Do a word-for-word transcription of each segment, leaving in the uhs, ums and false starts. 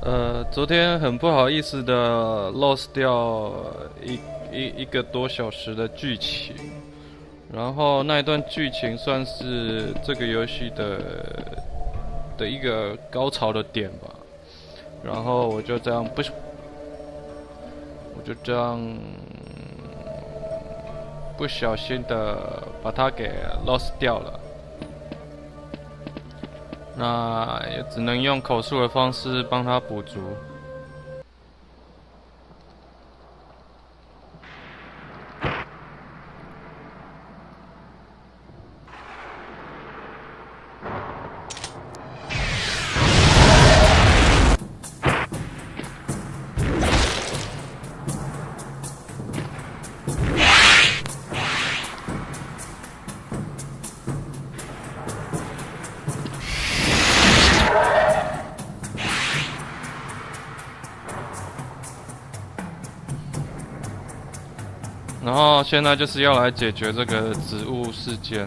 呃，昨天很不好意思的 lost 掉一一一个多小时的剧情，然后那一段剧情算是这个游戏的的一个高潮的点吧。然后我就这样不，我就这样不小心的把它给 lost 掉了。那也只能用口述的方式帮他补足。然后现在就是要来解决这个植物事件。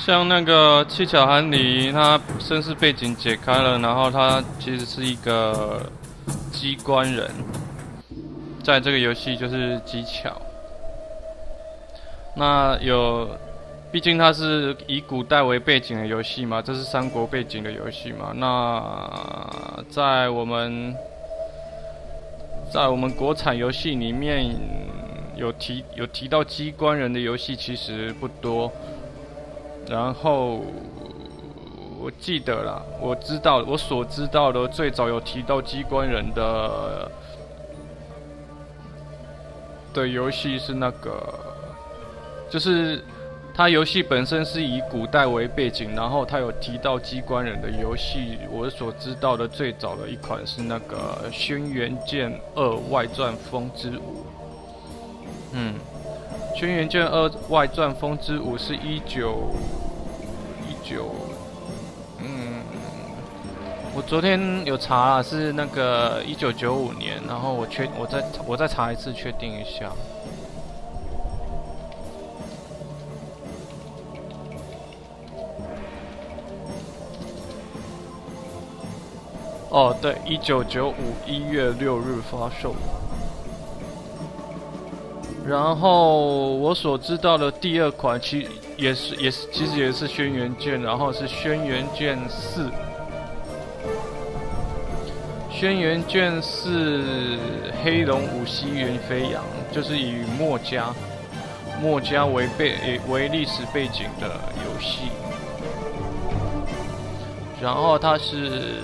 像那个七巧寒里，它身世背景解开了，然后他其实是一个机关人，在这个游戏就是机巧。那有，毕竟它是以古代为背景的游戏嘛，这是三国背景的游戏嘛。那在我们，在我们国产游戏里面有提有提到机关人的游戏其实不多。然后我记得啦，我知道我所知道的最早有提到机关人的的游戏是那个，就是它游戏本身是以古代为背景，然后它有提到机关人的游戏。我所知道的最早的一款是那个《轩辕剑二外传风之舞》。嗯。《轩辕剑二外传风之舞》是一九一九，嗯，我昨天有查了，是那个一九九五年，然后我确我再我再查一次，确定一下。哦，对，一九九五一月六日发售。然后我所知道的第二款，其也是也是其实也是轩辕剑，然后是轩辕剑四。轩辕剑四黑龙五溪云飞扬，就是以墨家墨家为背为历史背景的游戏。然后它是。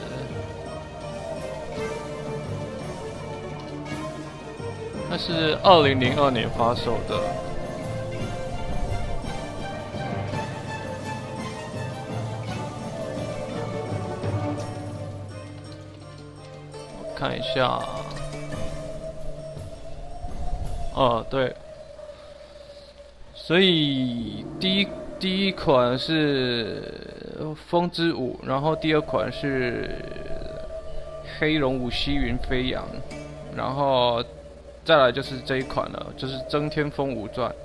它是二零零二年发售的。我看一下。哦，对。所以第一第一款是风之舞，然后第二款是黑龙五溪云飞扬，然后。再来就是这一款了，就是《真天风武传》，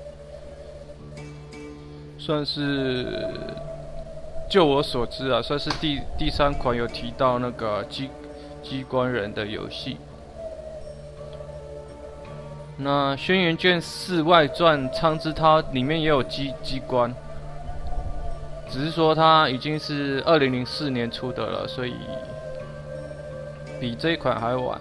算是就我所知啊，算是第第三款有提到那个机机关人的游戏。那《轩辕剑四外传苍之涛》里面也有机机关，只是说它已经是二零零四年出的了，所以比这一款还晚。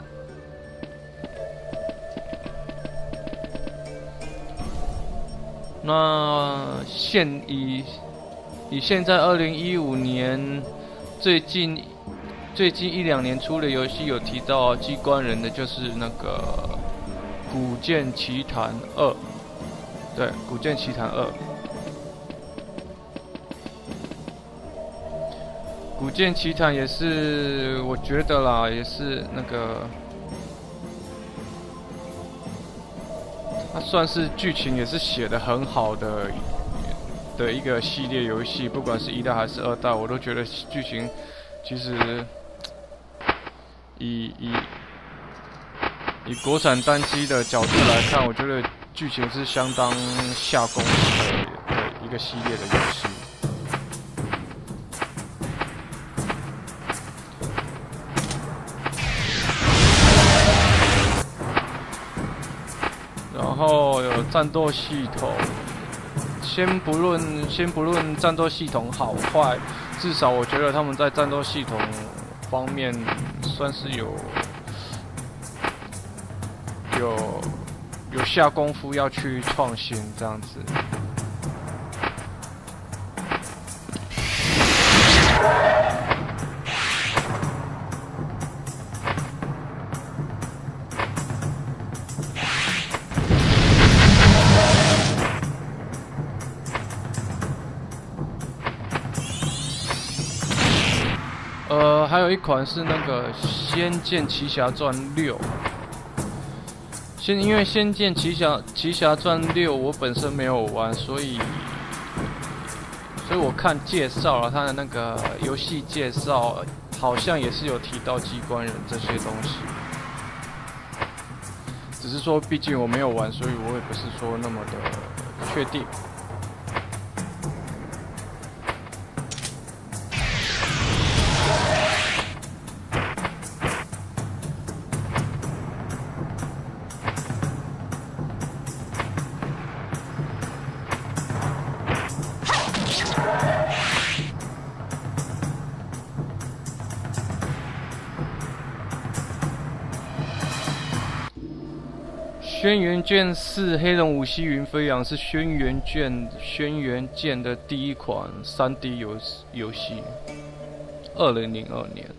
那现以以现在二零一五年最近最近一两年出的游戏有提到机关人的，就是那个《古剑奇谭二》，对，《古剑奇谭二》。《古剑奇谭》也是，我觉得啦，也是那个。它算是剧情也是写得很好的的一个系列游戏，不管是一代还是二代，我都觉得剧情其实以以以国产单机的角度来看，我觉得剧情是相当下功夫的的一个系列的游戏。然后有战斗系统，先不论先不论战斗系统好坏，至少我觉得他们在战斗系统方面算是有有有下功夫要去创新这样子。呃，还有一款是那个《仙剑奇侠传六》。先因为《仙剑奇侠奇侠传六》我本身没有玩，所以所以我看介绍了他的那个游戏介绍，好像也是有提到机关人这些东西。只是说，毕竟我没有玩，所以我也不是说那么的确定。 轩辕剑四黑龙五溪云飞扬是轩辕剑轩辕剑的第一款 三 D 游游戏，二零零二年。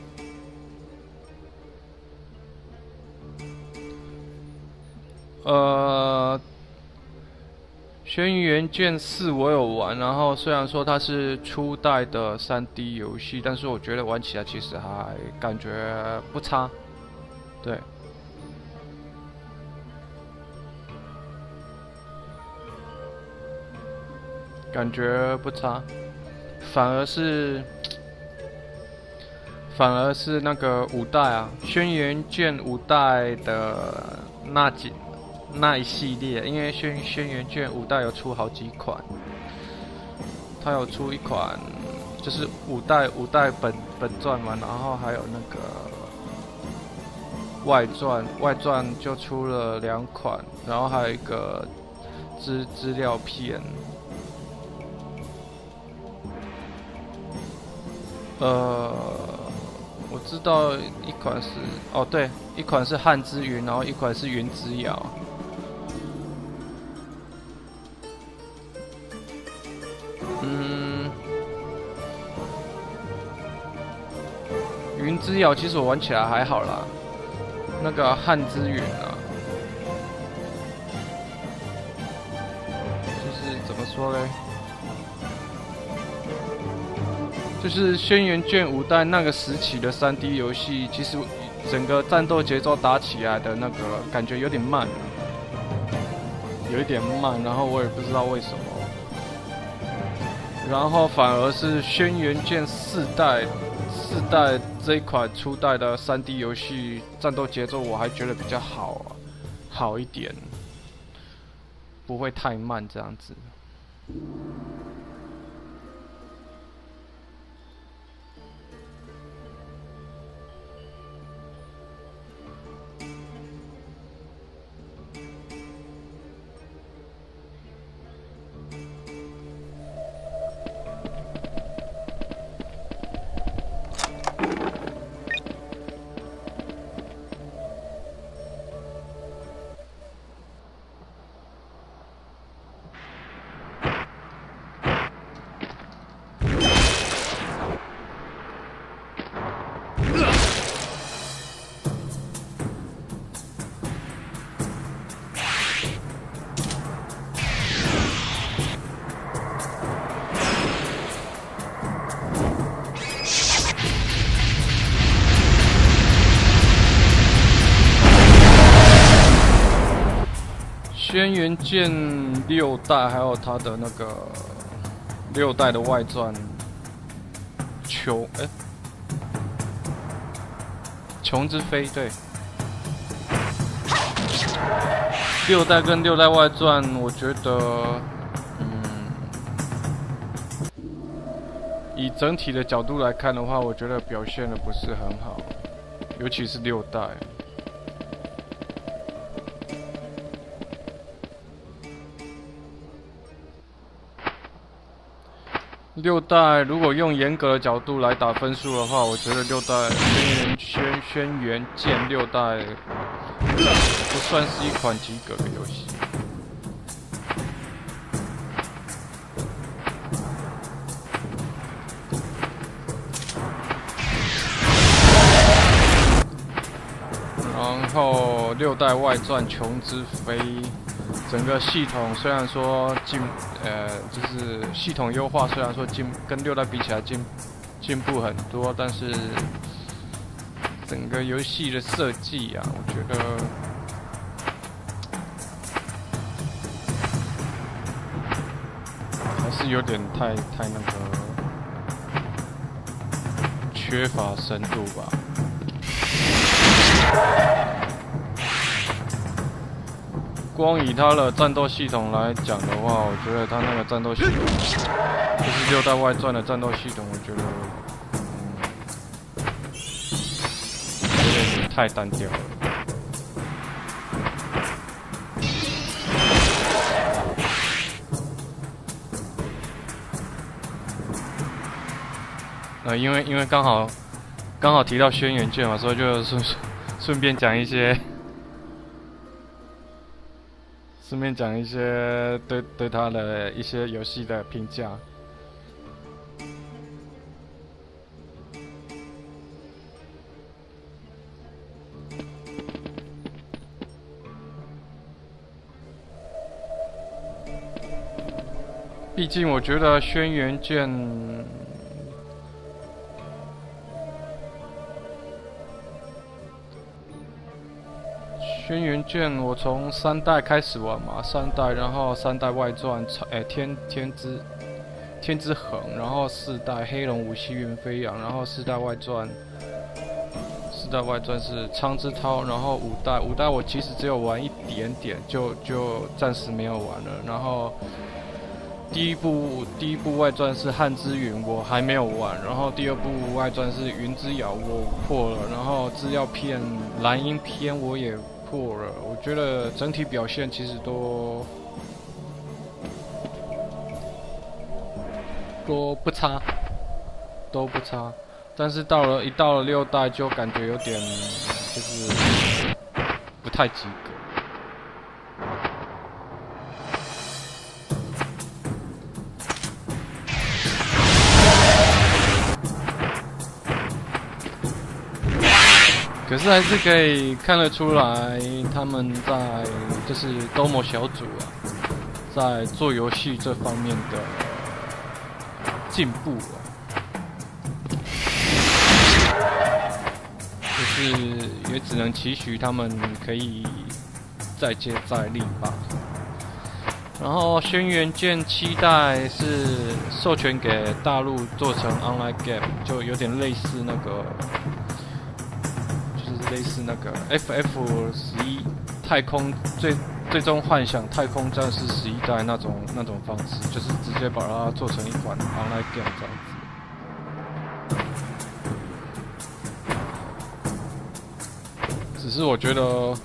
呃，轩辕剑四我有玩，然后虽然说它是初代的 三 D 游戏，但是我觉得玩起来其实还感觉不差，对。 感觉不差，反而是，反而是那个五代啊，轩辕剑五代的那几那一系列，因为轩轩辕剑五代有出好几款，它有出一款就是五代五代本本传嘛，然后还有那个外传，外传就出了两款，然后还有一个资资料片。 呃，我知道一款是哦，对，一款是汉之云，然后一款是云之遥。嗯，云之遥其实我玩起来还好啦，那个汉之云啊，就是怎么说嘞？ 就是轩辕剑五代那个时期的 三 D 游戏，其实整个战斗节奏打起来的那个感觉有点慢，有一点慢，然后我也不知道为什么。然后反而是轩辕剑四代，四代这一款初代的 三 D 游戏战斗节奏我还觉得比较好，好一点，不会太慢这样子。 轩辕剑六代还有它的那个六代的外传，琼哎，琼之飞对，六代跟六代外传，我觉得，嗯，以整体的角度来看的话，我觉得表现的不是很好，尤其是六代。 六代如果用严格的角度来打分数的话，我觉得六代轩辕轩轩辕剑六代不算是一款及格的游戏。然后六代外传《琼之飞》。 整个系统虽然说进，呃，就是系统优化，虽然说进跟六代比起来进进步很多，但是整个游戏的设计啊，我觉得还是有点太太那个缺乏深度吧。 光以它的战斗系统来讲的话，我觉得它那个战斗系统，就是六代外传的战斗系统，我觉得，嗯，有点太单调了。呃，因为因为刚好刚好提到轩辕剑嘛，所以就顺顺便讲一些。 顺便讲一些对对他的一些游戏的评价。毕竟我觉得轩辕剑轩辕剑我从三代开始玩嘛，三代，然后三代外传，哎、欸、天天之天之痕，然后四代黑龙武西云飞扬，然后四代外传，四代外传是苍之涛，然后五代五代我其实只有玩一点点，就就暂时没有玩了，然后。第一部第一部外传是汉之云，我还没有玩。然后第二部外传是云之遥，我破了。然后资料片蓝鹰篇我也破了。我觉得整体表现其实都都不差，都不差。但是到了一到了六代就感觉有点就是不太及格。可是还是可以看得出来，他们在就是Domo小组啊，在做游戏这方面的进步啊，就是也只能期许他们可以再接再厉吧。然后轩辕剑七代是授权给大陆做成 online game， 就有点类似那个。类似那个 F F 十一太空最最终幻想太空战士十一代那种那种方式，就是直接把它做成一款 online game 这样子。只是我觉得，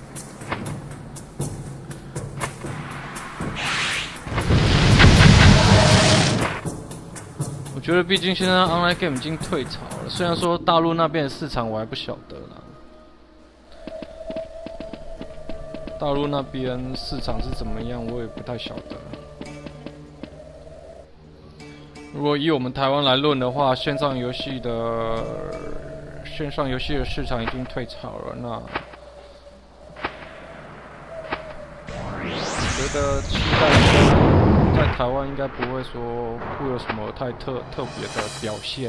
我觉得毕竟现在 online game 已经退潮了，虽然说大陆那边的市场我还不晓得啦。大陆那边市场是怎么样，我也不太晓得。如果以我们台湾来论的话，线上游戏的线上游戏的市场已经退潮了。那我觉得期待在台湾应该不会说会有什么太特特别的表现。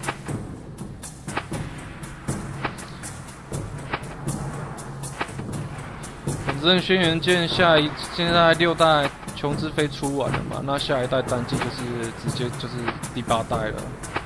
反正轩辕剑下一现在六代琼之飞出完了嘛，那下一代单机就是直接就是第八代了。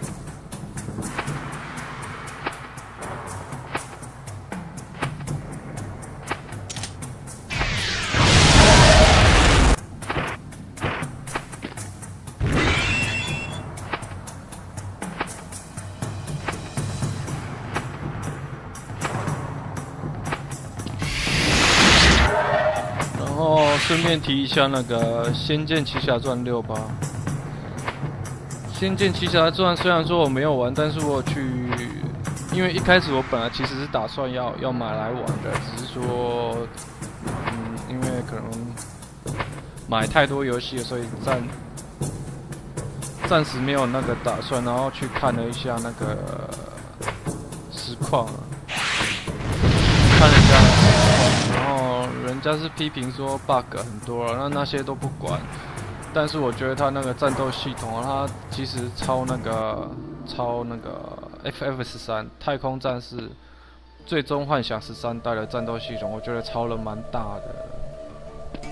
顺便提一下那个《仙剑奇侠传六》吧，《仙剑奇侠传》虽然说我没有玩，但是我去，因为一开始我本来其实是打算要要买来玩的，只是说，嗯，因为可能买太多游戏了，所以暂暂时没有那个打算，然后去看了一下那个实况啊，看了一下实况，然后。人家是批评说 bug 很多了，那那些都不管。但是我觉得他那个战斗系统啊，它其实超那个超那个 F F 十三太空战士最终幻想十三代的战斗系统，我觉得超了蛮大的。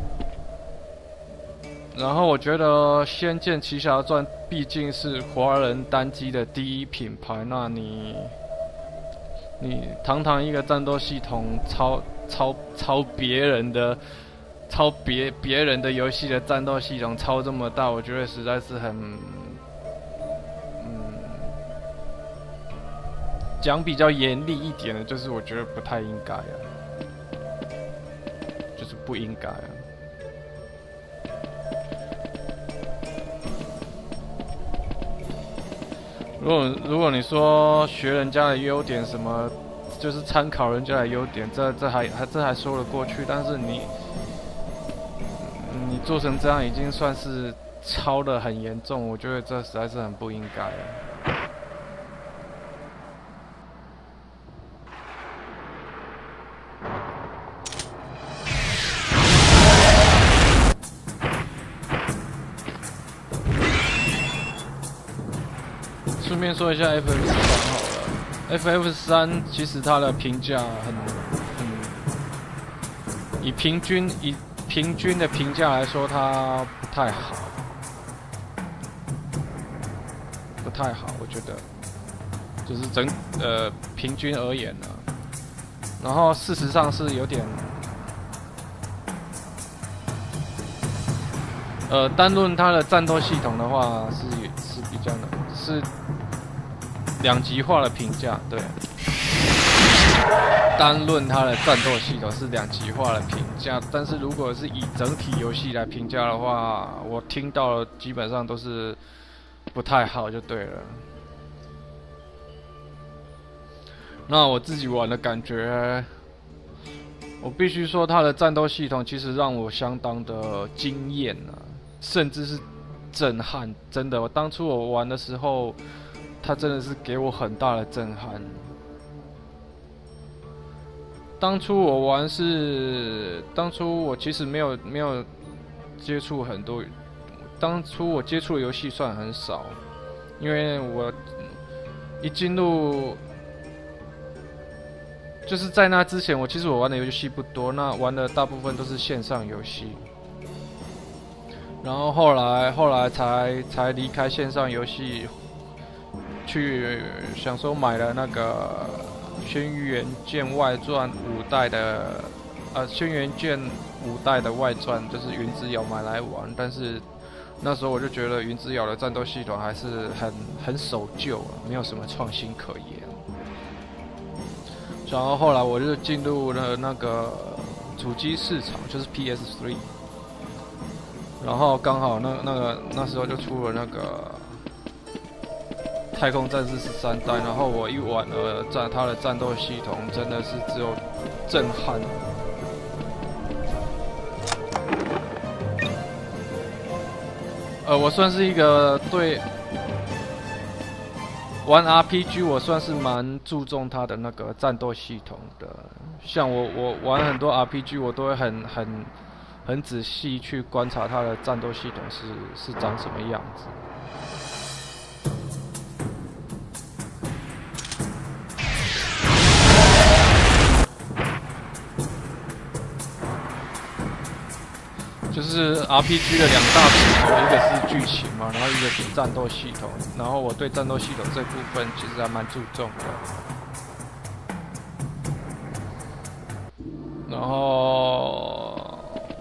然后我觉得《仙剑奇侠传》毕竟是华人单机的第一品牌，那你你堂堂一个战斗系统超。抄抄别人的，抄别别人的游戏的战斗系统，抄这么大，我觉得实在是很，嗯，讲比较严厉一点的，就是我觉得不太应该啊，就是不应该啊。如果如果你说学人家的优点什么。就是参考人家的优点，这这还还这还说得过去。但是你你做成这样已经算是超的很严重，我觉得这实在是很不应该了。顺便说一下 F F 三好了 ，F F 三其实它的评价很很，以平均以平均的评价来说，它不太好，不太好，我觉得，就是整呃平均而言呢、啊，然后事实上是有点，呃，单论它的战斗系统的话是是比较难，是。两极化的评价，对。单论它的战斗系统是两极化的评价，但是如果是以整体游戏来评价的话，我听到的基本上都是不太好，就对了。那我自己玩的感觉，我必须说它的战斗系统其实让我相当的惊艳啊，甚至是震撼。真的，我当初我玩的时候。它真的是给我很大的震撼。当初我玩是，当初我其实没有没有接触很多，当初我接触的游戏算很少，因为我一进入，就是在那之前，我其实我玩的游戏不多，那玩的大部分都是线上游戏。然后后来后来才才离开线上游戏。去想说买了那个《轩辕剑外传》五代的，呃，《轩辕剑》五代的外传，就是云之遥买来玩。但是那时候我就觉得云之遥的战斗系统还是很很守旧啊，没有什么创新可言。然后后来我就进入了那个主机市场，就是 P S 三，然后刚好那那个那时候就出了那个。太空战士十三代，然后我一玩了战，它的战斗系统真的是只有震撼。呃，我算是一个对玩 R P G， 我算是蛮注重它的那个战斗系统的。像我我玩很多 R P G， 我都会很很很仔细去观察它的战斗系统是是长什么样子。就是 R P G 的两大主轴，一个是剧情嘛，然后一个是战斗系统。然后我对战斗系统这部分其实还蛮注重的。然后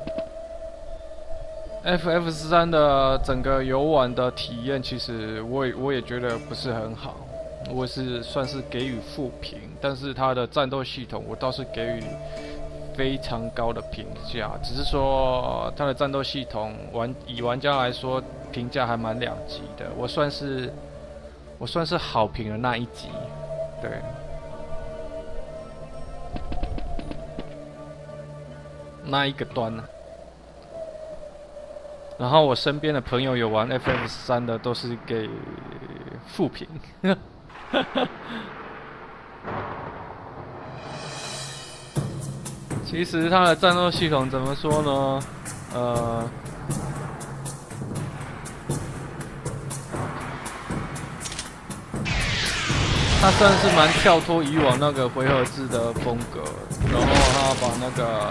F F 十三的整个游玩的体验，其实我也我也觉得不是很好，我是算是给予负评。但是它的战斗系统，我倒是给予非常高的评价，只是说它的战斗系统玩以玩家来说评价还蛮两极的。我算是我算是好评的那一级，对。那一个端呢、啊？然后我身边的朋友有玩 F F 十三的，都是给负评。其实它的战斗系统怎么说呢？呃，它算是蛮跳脱以往那个回合制的风格，然后它把那个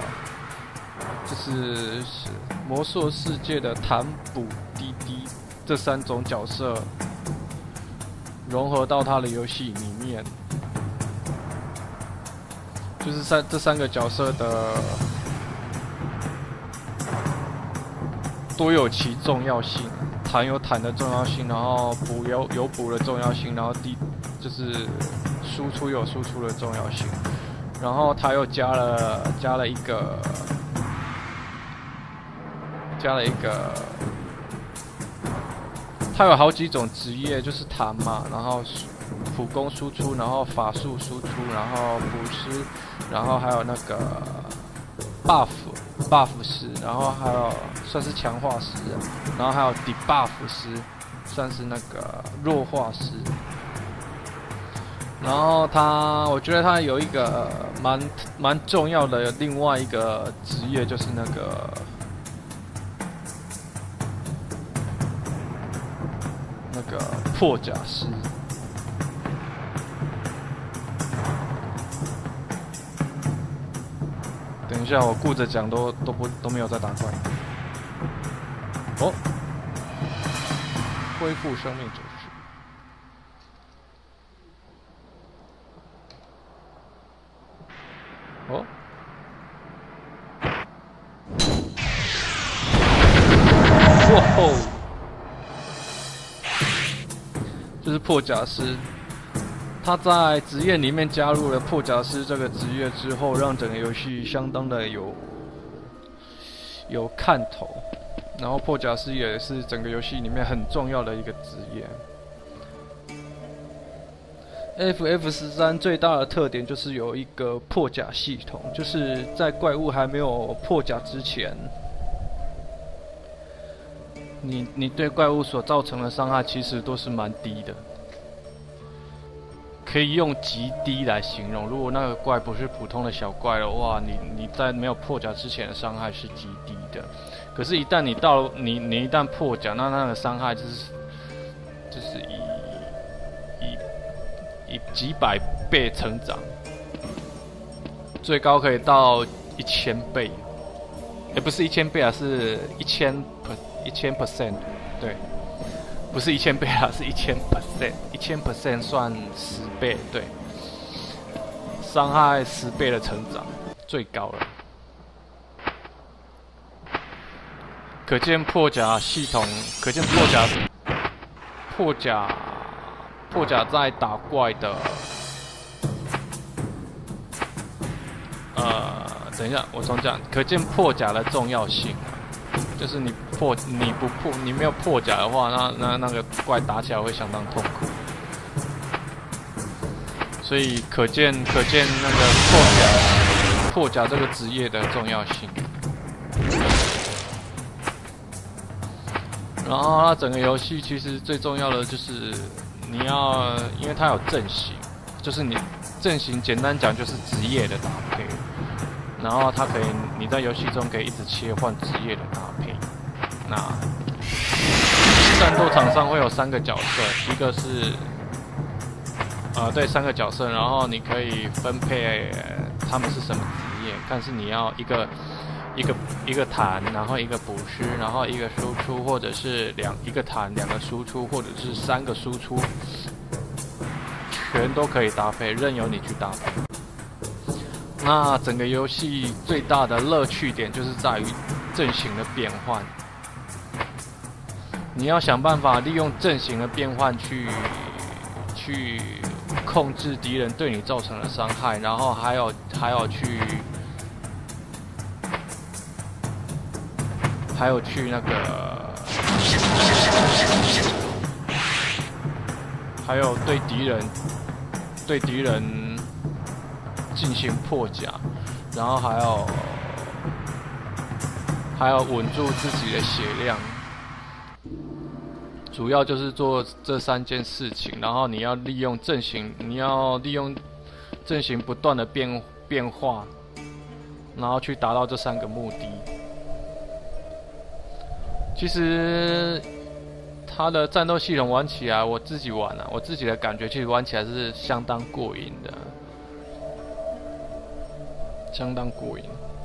就是魔兽世界的坦补、滴滴这三种角色融合到它的游戏里面。就是三这三个角色的都有其重要性，弹有弹的重要性，然后补有有补的重要性，然后第就是输出有输出的重要性，然后他又加了加了一个加了一个，他有好几种职业，就是弹嘛，然后普攻输出，然后法术输出，然后捕师。然后还有那个 buff buff 师，然后还有算是强化师，然后还有 debuff 师，算是那个弱化师。然后他，我觉得他有一个蛮蛮重要的另外一个职业，就是那个那个破甲师。等一下，我顾着讲都都不都没有在打怪。哦，恢复生命者。哦，哇吼！这是破甲师，他在职业里面加入了破甲师这个职业之后，让整个游戏相当的有有看头。然后破甲师也是整个游戏里面很重要的一个职业。F F 十三最大的特点就是有一个破甲系统，就是在怪物还没有破甲之前，你你对怪物所造成的伤害其实都是蛮低的，可以用极低来形容。如果那个怪不是普通的小怪的话，你你在没有破甲之前的伤害是极低的。可是，一旦你到了你你一旦破甲，那那个伤害就是就是以以几百倍成长，最高可以到一千倍，也不是一千倍啊，是一千 per 一千 percent， 对，不是一千倍啊，是一千 percent， 一千 percent 算十倍，对，伤害十倍的成长，最高了。可见破甲系统，可见破甲破甲。破甲在打怪的，呃，等一下，我重讲，可见破甲的重要性啊，就是你破，你不破，你没有破甲的话，那那那个怪打起来会相当痛苦，所以可见可见那个破甲破甲这个职业的重要性。然后它整个游戏其实最重要的就是。你要，因为它有阵型，就是你阵型简单讲就是职业的搭配，然后它可以你在游戏中可以一直切换职业的搭配。那战斗场上会有三个角色，一个是呃对三个角色，然后你可以分配他们是什么职业，看是你要一个一个一个弹，然后一个捕师，然后一个输出，或者是两一个弹两个输出，或者是三个输出，全都可以搭配，任由你去搭配。那整个游戏最大的乐趣点就是在于阵型的变换，你要想办法利用阵型的变换去去控制敌人对你造成的伤害，然后还有还有去。还有去那个，还有对敌人对敌人进行破甲，然后还有还有稳住自己的血量，主要就是做这三件事情。然后你要利用阵型，你要利用阵型不断的变变化，然后去达到这三个目的。其实它的战斗系统玩起来，我自己玩啊，我自己的感觉其实玩起来是相当过瘾的，相当过瘾。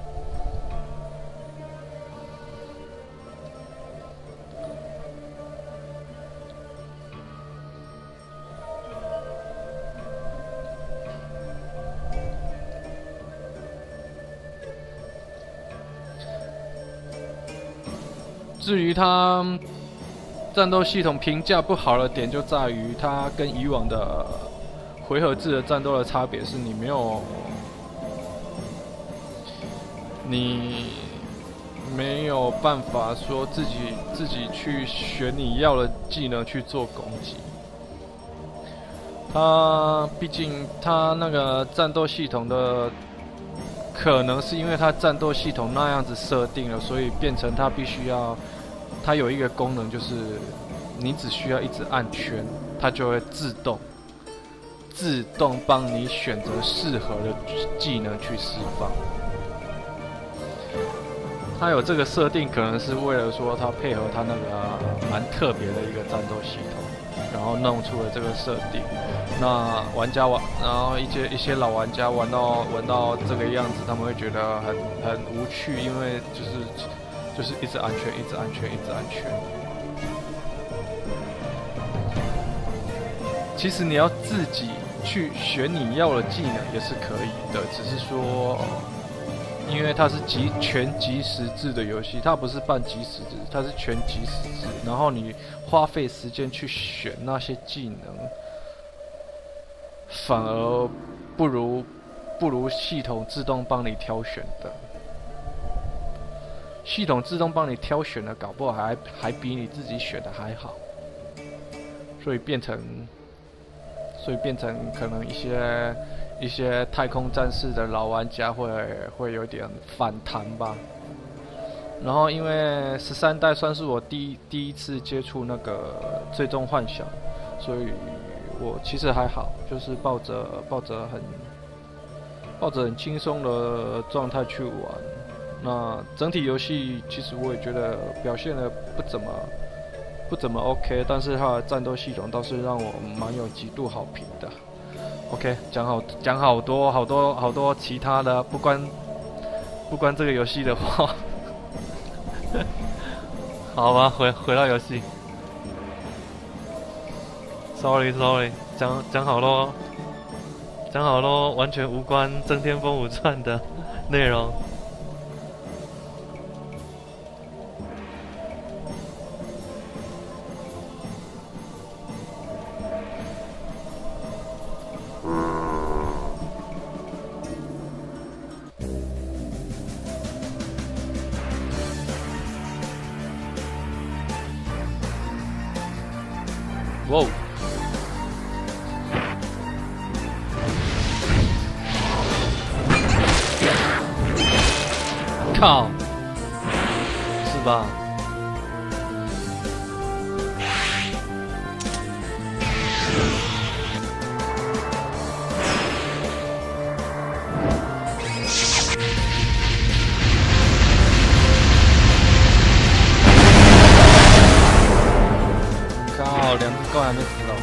至于它战斗系统评价不好的点，就在于它跟以往的回合制的战斗的差别是，你没有你没有办法说自己自己去选你要的技能去做攻击。它毕竟它那个战斗系统的可能是因为它战斗系统那样子设定了，所以变成它必须要，它有一个功能就是，你只需要一直按圈，它就会自动。自动帮你选择适合的技能去释放。它有这个设定，可能是为了说它配合它那个蛮特别的一个战斗系统，然后弄出了这个设定。那玩家玩，然后一些一些老玩家玩到玩到这个样子，他们会觉得很很无趣，因为就是就是一直安全，一直安全，一直安全。其实你要自己去选你要的技能也是可以的，只是说，因为它是即全即时制的游戏，它不是半即时制，它是全即时制。然后你花费时间去选那些技能，反而不如不如系统自动帮你挑选的。系统自动帮你挑选的，搞不好还还比你自己选的还好，所以变成。所以变成可能一些一些太空战士的老玩家会会有点反弹吧。然后因为十三代算是我第一第一次接触那个最终幻想，所以我其实还好，就是抱着抱着很抱着很轻松的状态去玩。那整体游戏其实我也觉得表现的不怎么。不怎么 OK， 但是它的战斗系统倒是让我蛮有极度好评的。OK， 讲好讲好多好多好多其他的，不关不关这个游戏的话，好吧，回回到游戏。Sorry Sorry， 讲讲好咯，讲好咯，完全无关《真天风武传》的内容。哇！靠！是吧？靠！两只怪还没死哦。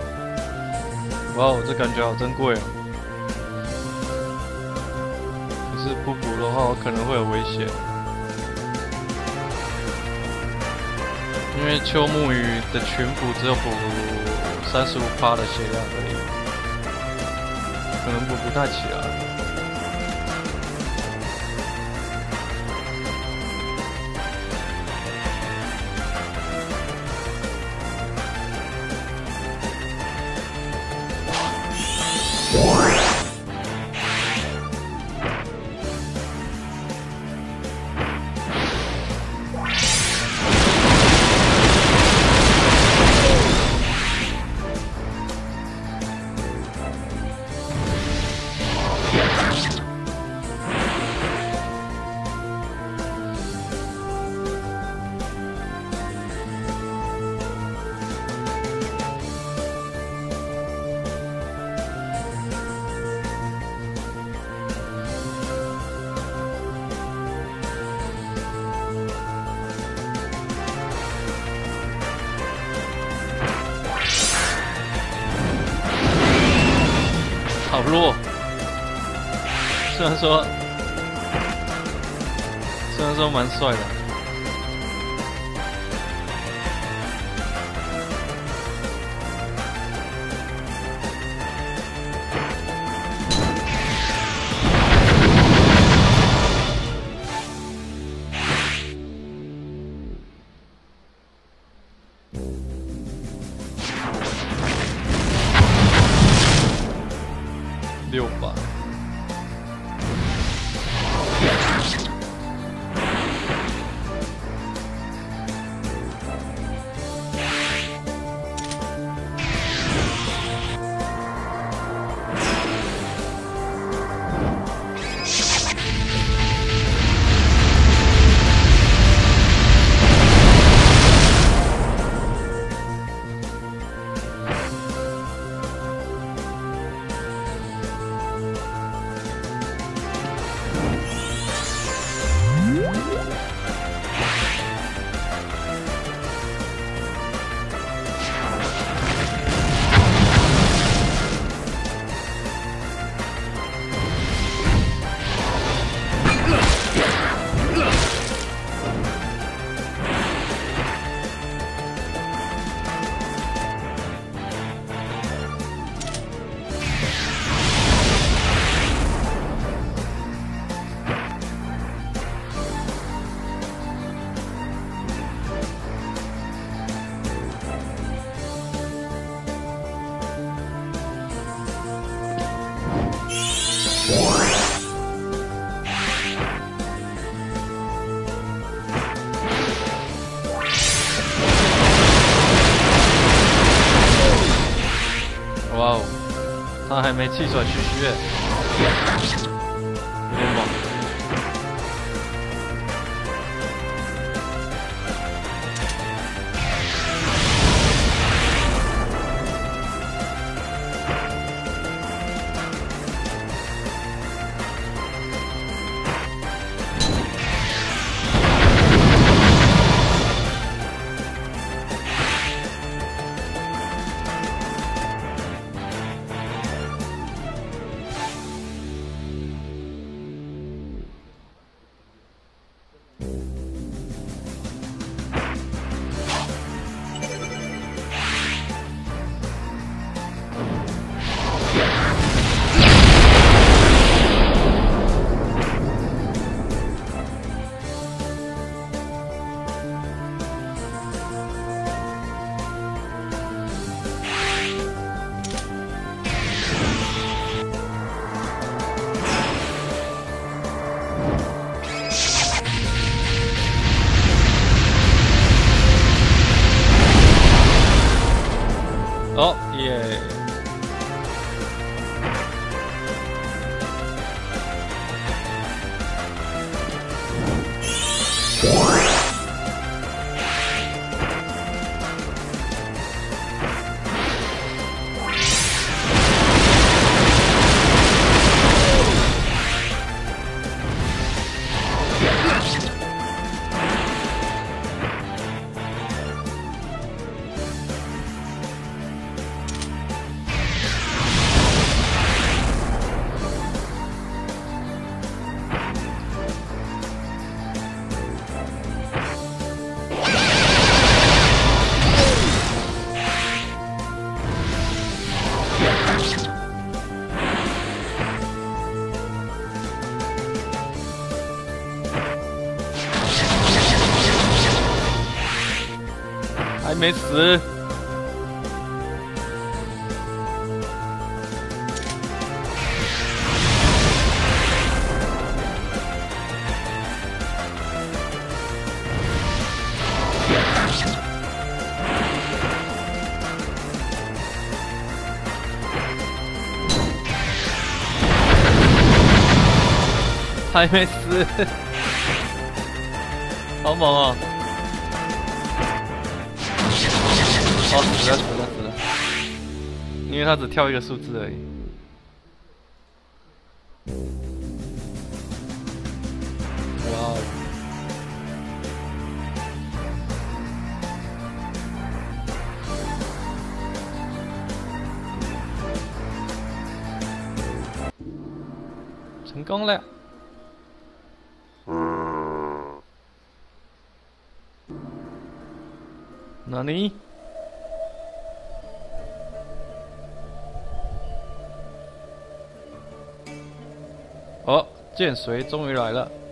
哇，这感觉好珍贵哦！ 是不补的话，我可能会有危险。因为秋木鱼的群补只有补三十五趴的血量而已，可能补不太起来。好弱，虽然说，虽然说蛮帅的。六把。哇哦，他还没气喘吁吁，有点猛。 还没死。还没死，好猛哦！哦，死了死了死了，因为他只跳一个数字而已。哇哦！成功了。哪里？哦，剑髓终于来了。